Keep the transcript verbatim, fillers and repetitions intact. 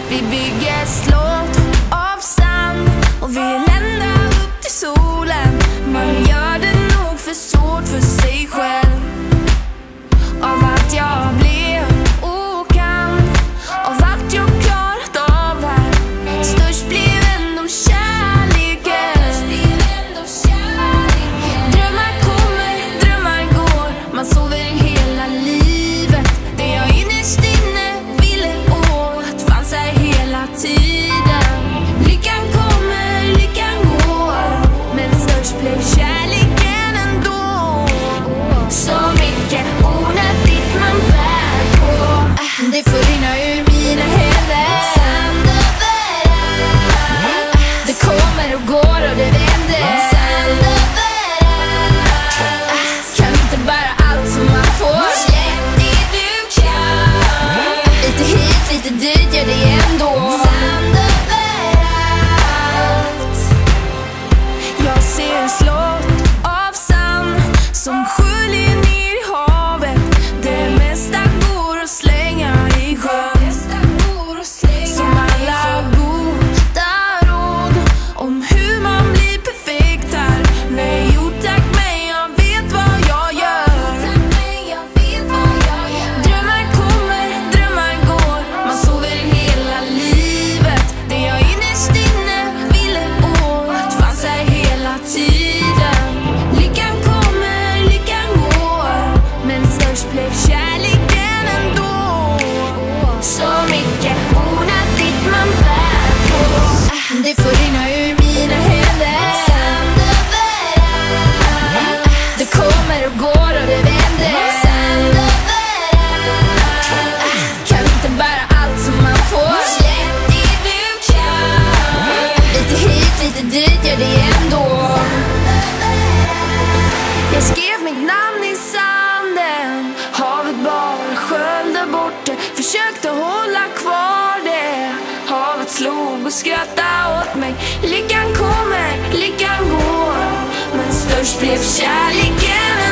Vi bygger slott av sand och vi är ända upp till solen. Man gör det nog för svårt för sig själv. Av allt jag blev och kan, av allt jag klarat av här, störst blev ändå kärleken. Drömmar kommer, drömmar går, man sover hela livet. Det jag innerst inne ville åt fanns här hela tiden. Lyckan kommer, lyckan går, men störst blev kärleken ändå. Så mycket onödigt man bär på. Det får rinna ur mina händer. Sand överallt. Det kommer och går och det vänder. Sand överallt. Kan inte bära allt som man får. Släpp det du kan. Lite hit, lite dit, gör det ändå. Sand överallt. Jag ser en slott av sand som sköljer ner i havet. Det mesta går att slänga i sjön. Som alla goda råd om hur man blir perfekt här. Nej, jo tack, men jag vet vad jag gör. Drömmar kommer, drömmar går, man sover hela livet. Det jag innerst inne ville åt fanns här hela tiden. Lyckan kommer, lyckan går, men störst blev kärleken ändå. Så mycket onödigt man bär på. Det får rinna ur mina händer. Sand överallt. Det kommer och går och det vänder. Sand överallt. Kan inte bära allt som man får. Släpp det du kan. Lite hit, lite dit, gör det ändå. Jag skrev mitt namn i sanden. Havet bara sköljde bort det. Försökte hålla kvar det. Havet slog och skrattade åt mig. Lyckan kommer, lyckan går, men störst blev kärleken